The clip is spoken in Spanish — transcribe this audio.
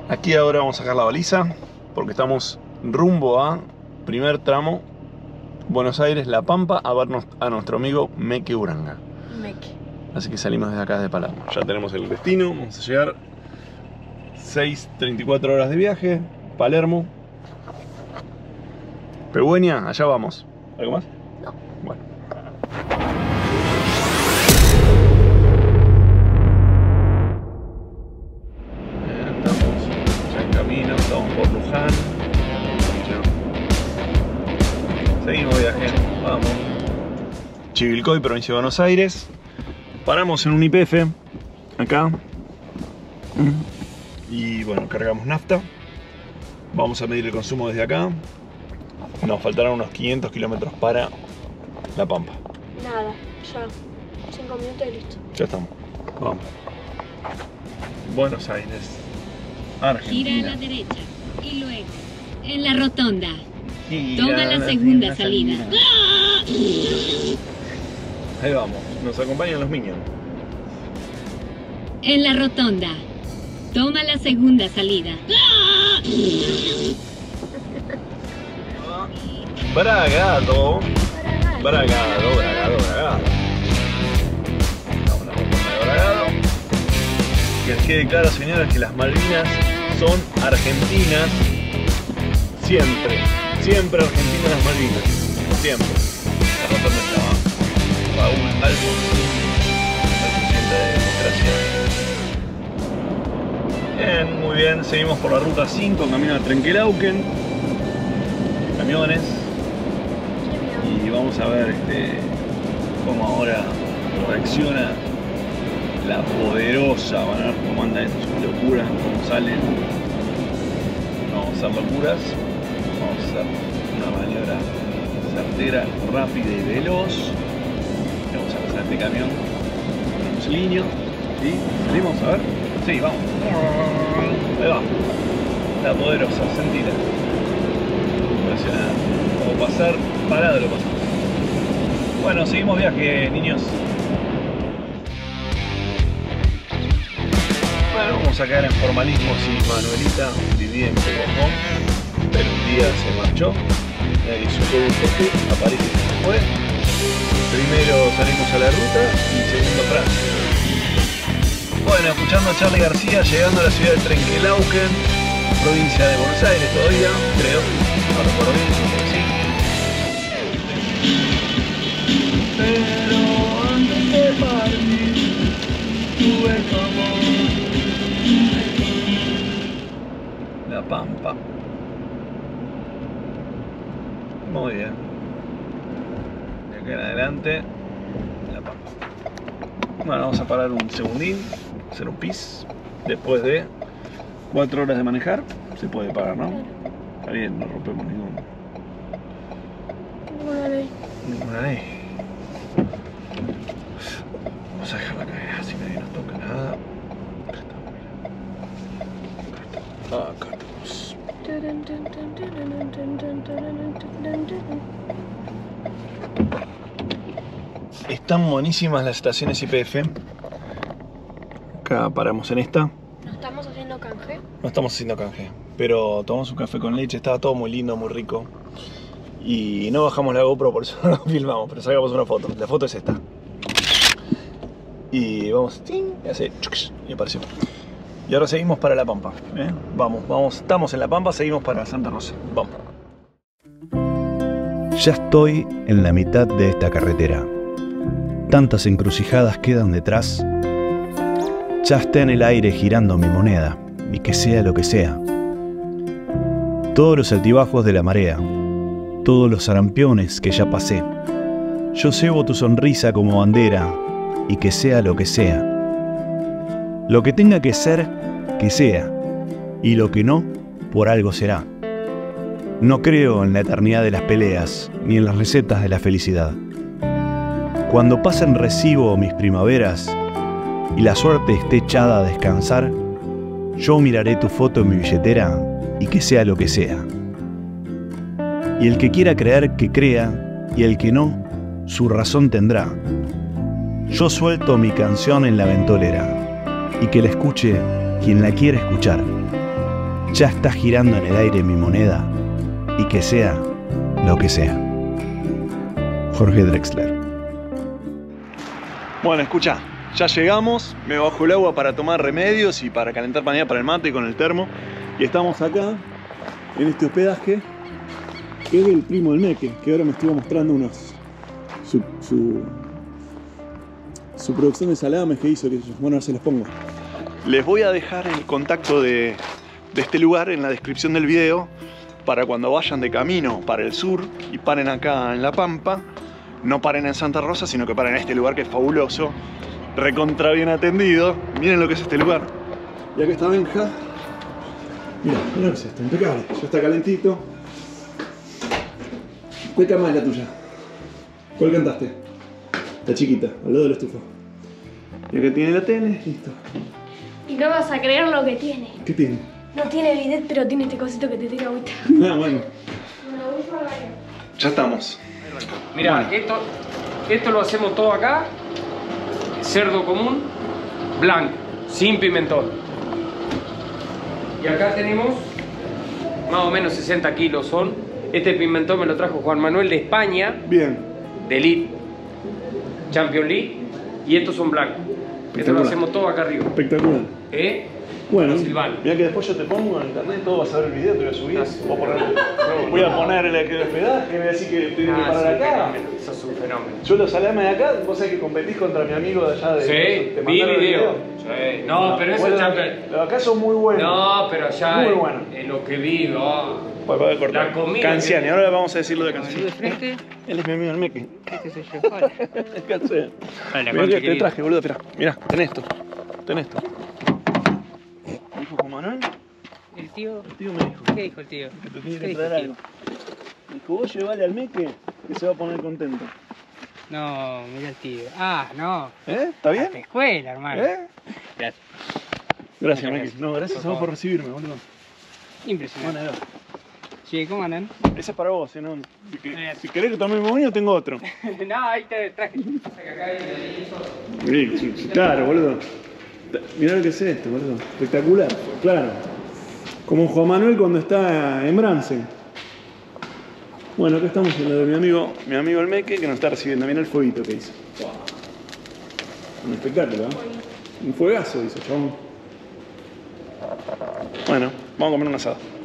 Aquí ahora vamos a sacar la baliza porque estamos rumbo a primer tramo Buenos Aires, La Pampa, a vernos a nuestro amigo Meque Uranga. Así que salimos desde acá de Palermo. Ya tenemos el destino, vamos a llegar 6:34 horas de viaje, Palermo. Pegüeña, allá vamos. ¿Algo más? No. Bueno. Estamos ya en camino, estamos por Luján. Seguimos viaje, vamos. Chivilcoy, provincia de Buenos Aires. Paramos en un YPF, acá. Y bueno, cargamos nafta. Vamos a medir el consumo desde acá. Nos faltarán unos 500 kilómetros para La Pampa. Nada, ya. 5 minutos y listo. Ya estamos. Vamos. Buenos Aires, Argentina. Gira a la derecha y luego en la rotonda. Gira Toma la segunda salida. Ahí vamos, nos acompañan los Minions. En la rotonda. Toma la segunda salida. Bragado. Bragado. Vamos a la rotonda de Bragado. Que les quede claro, señores, que las Malvinas son argentinas. Siempre argentinas las Malvinas. Siempre. La rotonda estaba Raúl Alfonsín, el presidente de democracia. Bien, muy bien. Seguimos por la ruta 5, camino a Trenquelauquen. Camiones. Y vamos a ver cómo ahora reacciona la poderosa. Van a ver cómo anda esto, es una locura, cómo salen. Vamos a hacer locuras. Vamos a hacer una maniobra certera, rápida y veloz. Vamos a pasar este camión con un líneo. ¿Sí? ¿Salimos? A ver. Sí, vamos. Ahí va. La poderosa, sentida. Impresionante. Como pasar parado lo pasamos. Bueno, seguimos viaje, niños. Bueno, vamos a caer en formalismo si Manuelita vivía en Pocomón, pero un día se marchó. Nadie supo por qué, aparece y se fue. Primero salimos a la ruta y segundo Francia. Bueno, escuchando a Charly García, llegando a la ciudad de Trenquelauquen, provincia de Buenos Aires todavía, creo. No recuerdo bien, creo que sí. Pero antes de partir, tuve tu amor. La Pampa. Muy bien. De acá en adelante, La Pampa. Bueno, vamos a parar un segundín, hacer un pis. Después de 4 horas de manejar, se puede parar, ¿no? Está bien, no rompemos ninguna ley. Vamos a dejarla caer, así nadie nos toca nada. Acá estamos. Están buenísimas las estaciones YPF. Acá paramos en esta. ¿No estamos haciendo canje? No estamos haciendo canje, pero tomamos un café con leche, estaba todo muy lindo, muy rico. Y no bajamos la GoPro, por eso no lo filmamos, pero sacamos una foto. La foto es esta. Y vamos, y hace y apareció. Y ahora seguimos para La Pampa. Vamos, estamos en La Pampa, seguimos para Santa Rosa. Vamos. Ya estoy en la mitad de esta carretera. Tantas encrucijadas quedan detrás. Ya está en el aire girando mi moneda, y que sea lo que sea. Todos los altibajos de la marea, todos los sarampiones que ya pasé. Yo cebo tu sonrisa como bandera, y que sea lo que sea. Lo que tenga que ser, que sea, y lo que no, por algo será. No creo en la eternidad de las peleas, ni en las recetas de la felicidad. Cuando pasen recibo mis primaveras, y la suerte esté echada a descansar, yo miraré tu foto en mi billetera, y que sea lo que sea. Y el que quiera creer, que crea, y el que no, su razón tendrá. Yo suelto mi canción en la ventolera, y que la escuche quien la quiera escuchar. Ya está girando en el aire mi moneda, y que sea lo que sea. Jorge Drexler. Bueno, escucha, ya llegamos, me bajo el agua para tomar remedios y para calentar mañana para el mate con el termo. Y estamos acá, en este hospedaje, que es del primo del Meque, que ahora me estuvo mostrando su producción de salames que hizo, que bueno, ahora se los pongo. Les voy a dejar el contacto de este lugar en la descripción del video, para cuando vayan de camino para el sur y paren acá en La Pampa, no paren en Santa Rosa, sino que paren en este lugar que es fabuloso, recontra bien atendido. Miren lo que es este lugar. Y acá está Benja. Mira, mira lo que es esto, impecable. Ya está calentito. ¿Cuál cama es la tuya? ¿Cuál cantaste? La chiquita, al lado de la estufa. Y acá tiene la tele, listo. Y no vas a creer lo que tiene. ¿Qué tiene? No tiene bidet, pero tiene este cosito que te tira agüita. Ah, bueno. Ya estamos. Mirá, Bueno. esto lo hacemos todo acá. Cerdo común, blanco, sin pimentón. Y acá tenemos más o menos 60 kilos son. Este pimentón me lo trajo Juan Manuel de España, Bien. de Elite, Champions League. Y estos son blancos. Esto lo hacemos todo acá arriba. Espectacular. Bueno, Silvano. mira que después yo te pongo en internet, todo vas a ver el video, te voy a subir. No, Voy a poner el hospedaje, voy a decir que tienes que parar acá. Eso es un fenómeno. Yo los salames de acá, vos sabés que competís contra mi amigo de allá de... Sí, ¿te vi mandaron el video. Sí. No, pero eso bueno, es Champions. los acá son muy buenos. No, pero allá Muy bueno. en lo que vi, Pues va a cortar. La comida Canciani, que- ahora vamos a decir lo de Canciani. ¿De frente? Él es mi amigo el Meque. Este soy yo. Hola. Canciani. Hola, Mirá Concha, que te querido. traje, boludo, esperá. Mirá, tenés esto. Tenés esto. ¿Dijo Juan Manuel? El tío. El tío me dijo ¿Qué dijo el tío? que te tiene ¿Qué que dijo traer el algo. tío? Dijo, vos llevale al Meque que se va a poner contento. No, mira el tío. Ah, no. ¿Está bien? La escuela, hermano. Gracias. Gracias, Muchas Meque. gracias. No, gracias a vos por recibirme, boludo. Impresionante. Bueno, Sí, ¿cómo andan? ese es para vos, ¿no? Si querés que tome mi baño, tengo otro. No, ahí te traje. Sí, claro, boludo. Mirá lo que es esto, boludo. Espectacular, claro. Como Juan Manuel cuando está en Bransen. Bueno, acá estamos en lo de mi amigo el Meque, que nos está recibiendo. Mirá el fueguito que hizo. Wow. Un espectáculo, ¿eh? Un fuegazo hizo, chabón. Bueno, vamos a comer un asado.